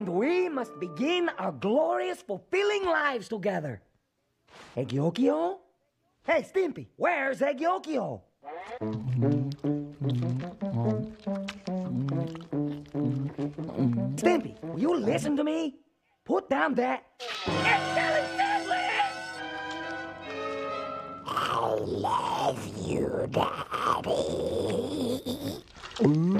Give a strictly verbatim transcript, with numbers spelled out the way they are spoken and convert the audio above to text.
We must begin our glorious, fulfilling lives together. Eggyokyo? Hey, Stimpy, where's Eggyokyo? Stimpy, will you listen to me? Put down that excellent sandwich! I love you, Daddy.